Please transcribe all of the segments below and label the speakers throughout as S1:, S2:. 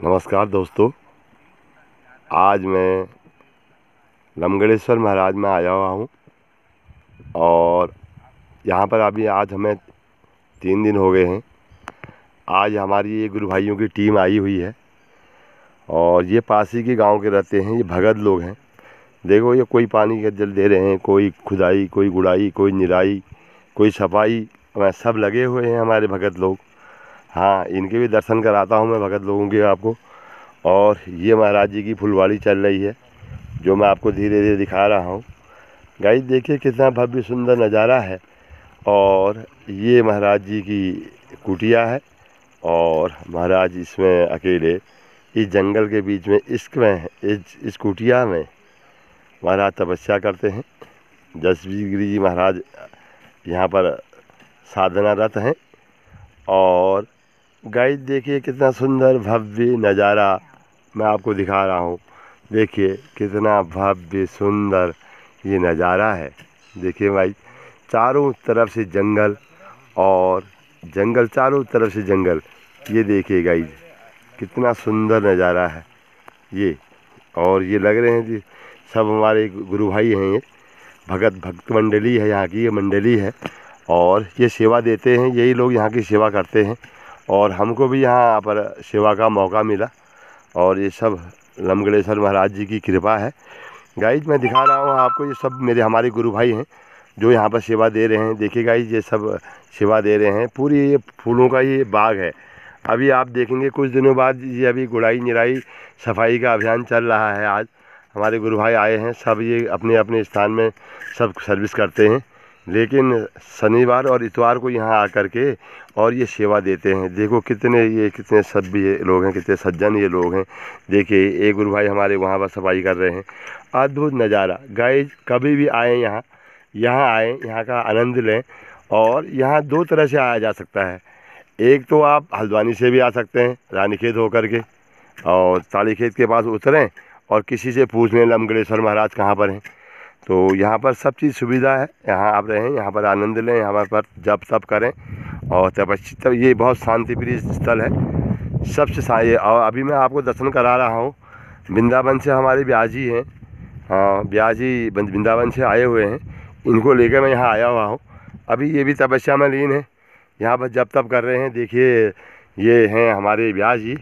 S1: नमस्कार दोस्तों, आज मैं लमगड़ेश्वर महाराज में आया हुआ हूँ और यहाँ पर अभी आज हमें 3 दिन हो गए हैं। आज हमारी ये गुरु भाइयों की टीम आई हुई है और ये पास ही के गांव के रहते हैं। ये भगत लोग हैं। देखो, ये कोई पानी का जल दे रहे हैं, कोई खुदाई, कोई गुड़ाई, कोई निराई, कोई सफाई में सब लगे हुए हैं हमारे भगत लोग। हाँ, इनके भी दर्शन कराता हूँ मैं भगत लोगों के आपको। और ये महाराज जी की फुलवाड़ी चल रही है जो मैं आपको धीरे धीरे दिखा रहा हूँ। गाइस, देखिए कितना भव्य सुंदर नज़ारा है। और ये महाराज जी की कुटिया है और महाराज इसमें अकेले इस जंगल के बीच में इस कुटिया में महाराज तपस्या करते हैं। जसवीर जी महाराज यहाँ पर साधनारत हैं। और गाइस, देखिए कितना सुंदर भव्य नज़ारा मैं आपको दिखा रहा हूँ। देखिए कितना भव्य सुंदर ये नज़ारा है। देखिए भाई, चारों तरफ से जंगल और जंगल, चारों तरफ से जंगल। ये देखिए गाइस, कितना सुंदर नज़ारा है ये। और ये लग रहे हैं जी सब हमारे गुरु भाई हैं। ये भक्त मंडली है, यहाँ की ये मंडली है और ये सेवा देते हैं। यही लोग यहाँ की सेवा करते हैं और हमको भी यहाँ पर सेवा का मौका मिला। और ये सब लमगड़ेश्वर महाराज जी की कृपा है। गाइज, मैं दिखा रहा हूँ आपको, ये सब हमारे गुरु भाई हैं जो यहाँ पर सेवा दे रहे हैं। देखिए गाइज, ये सब सेवा दे रहे हैं। पूरी ये फूलों का ये बाग है। अभी आप देखेंगे कुछ दिनों बाद ये अभी गुड़ाई निराई सफाई का अभियान चल रहा है। आज हमारे गुरु भाई आए हैं, सब ये अपने अपने स्थान में सब सर्विस करते हैं, लेकिन शनिवार और इतवार को यहाँ आकर के और ये सेवा देते हैं। देखो कितने सभ्य लोग हैं, कितने सज्जन ये लोग हैं। देखिए, एक गुरु भाई हमारे वहाँ पर सफाई कर रहे हैं। अद्भुत नज़ारा। गाइज, कभी भी आएँ यहाँ आएँ, यहाँ का आनंद लें। और यहाँ 2 तरह से आया जा सकता है। एक तो आप हल्द्वानी से भी आ सकते हैं, रानीखेत होकर के, और तालीखेत के पास उतरें और किसी से पूछ लें लमगड़ेश्वर महाराज कहाँ पर हैं। तो यहाँ पर सब चीज़ सुविधा है। यहाँ आप रहें, यहाँ पर आनंद लें, यहाँ पर जप तप करें और तपस्या। ये बहुत शांतिप्रिय स्थल है सबसे और अभी मैं आपको दर्शन करा रहा हूँ। वृंदावन से हमारे ब्यास जी हैं। हाँ, ब्यास जी वृंदावन से आए हुए हैं। इनको लेकर मैं यहाँ आया हुआ हूँ। अभी ये भी तपस्या में लीन है, यहाँ पर जप तप कर रहे हैं। देखिए, ये हैं हमारे ब्यास जी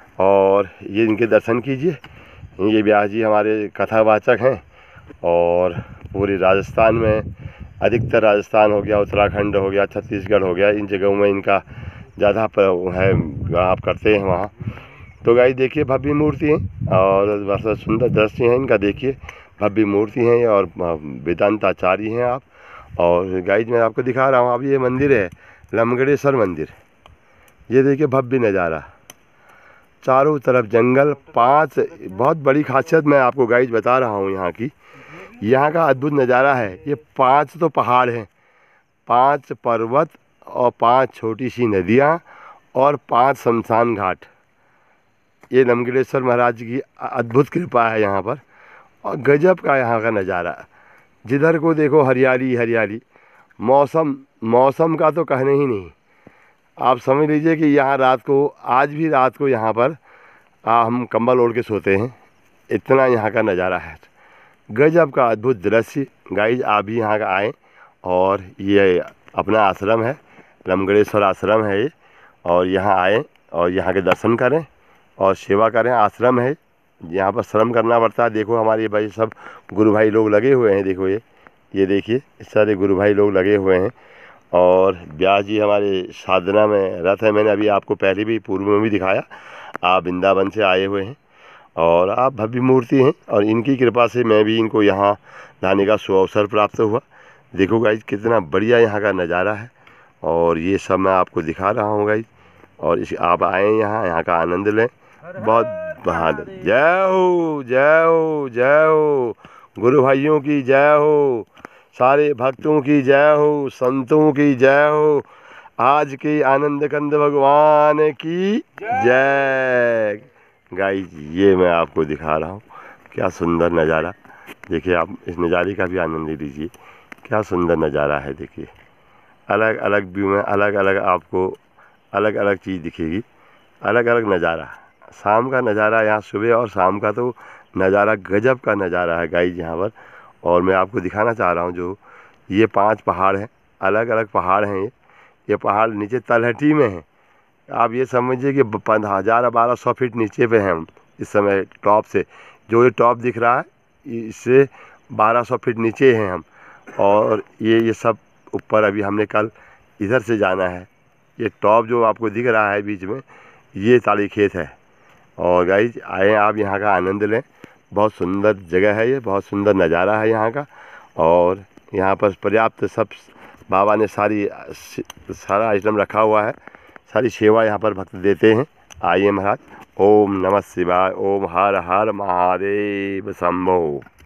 S1: और ये इनके दर्शन कीजिए। ये ब्यास जी हमारे कथावाचक हैं और पूरे राजस्थान में, अधिकतर राजस्थान हो गया, उत्तराखंड हो गया, छत्तीसगढ़ हो गया, इन जगहों में इनका ज़्यादा है, आप करते हैं वहाँ। तो गाइस, देखिए भव्य मूर्ति हैं और बहुत सुंदर दृश्य हैं इनका। देखिए भव्य मूर्ति हैं और वेदांत आचार्य हैं आप। और गाइस, मैं आपको दिखा रहा हूँ। अब ये मंदिर है लमगड़ेश्वर मंदिर। ये देखिए भव्य नज़ारा, चारों तरफ जंगल। 5 बहुत बड़ी खासियत मैं आपको गाइस बता रहा हूँ यहाँ की। यहाँ का अद्भुत नज़ारा है। ये 5 तो पहाड़ हैं, 5 पर्वत और 5 छोटी सी नदियाँ और 5 शमशान घाट। ये लमगड़ेश्वर महाराज जी की अद्भुत कृपा है यहाँ पर। और गजब का यहाँ का नज़ारा, जिधर को देखो हरियाली हरियाली। मौसम का तो कहने ही नहीं। आप समझ लीजिए कि यहाँ रात को, आज भी रात को यहाँ पर हम कंबल ओढ़ के सोते हैं। इतना यहाँ का नज़ारा है, गजब का अद्भुत दृश्य। गाइज, आप भी यहाँ का आएँ और ये अपना आश्रम है, लमगड़ेश्वर आश्रम है ये। और यहाँ आएँ और यहाँ के दर्शन करें और सेवा करें। आश्रम है, यहाँ पर श्रम करना पड़ता है। देखो हमारे भाई सब गुरु भाई लोग लगे हुए हैं। देखो ये देखिए, इस सारे गुरु भाई लोग लगे हुए हैं। और व्यास जी हमारे साधना में रत है। मैंने अभी आपको पहले भी पूर्व में भी दिखाया। आप वृंदावन से आए हुए हैं और आप भव्य मूर्ति हैं और इनकी कृपा से मैं भी इनको यहाँ लाने का सुअवसर प्राप्त हुआ। देखो गाइज, कितना बढ़िया यहाँ का नज़ारा है और ये सब मैं आपको दिखा रहा हूँ गाइज। और आप आएँ यहाँ का आनंद लें। बहुत बहादुर। जय हो, जय हो, जय हो। गुरु भाइयों की जय हो, सारे भक्तों की जय हो, संतों की जय हो। आज के आनंद कंद भगवान की जय। गाइस, ये मैं आपको दिखा रहा हूँ, क्या सुंदर नज़ारा। देखिए, आप इस नज़ारे का भी आनंद लीजिए। क्या सुंदर नज़ारा है। देखिए, अलग अलग व्यू में अलग अलग आपको अलग अलग चीज़ दिखेगी, अलग अलग नज़ारा। शाम का नज़ारा यहाँ सुबह और शाम का तो नज़ारा गजब का नज़ारा है गाइस यहाँ पर। और मैं आपको दिखाना चाह रहा हूँ जो ये 5 पहाड़ हैं, अलग अलग पहाड़ हैं ये पहाड़ नीचे तलहटी में हैं। आप ये समझिए कि 1000-1200 फीट नीचे पे हैं हम इस समय टॉप से। जो ये टॉप दिख रहा है इससे 1200 फीट नीचे हैं हम। और ये सब ऊपर अभी हमने कल इधर से जाना है। ये टॉप जो आपको दिख रहा है बीच में ये ताड़ी खेत है। और गाइज आए आप यहाँ का आनंद लें, बहुत सुंदर जगह है ये, बहुत सुंदर नज़ारा है यहाँ का। और यहाँ पर पर्याप्त सब बाबा ने सारा आइटम रखा हुआ है, सारी सेवा यहाँ पर भक्त देते हैं। आइए महाराज। ओम नमः शिवाय। ओम हर हर महादेव शंभो।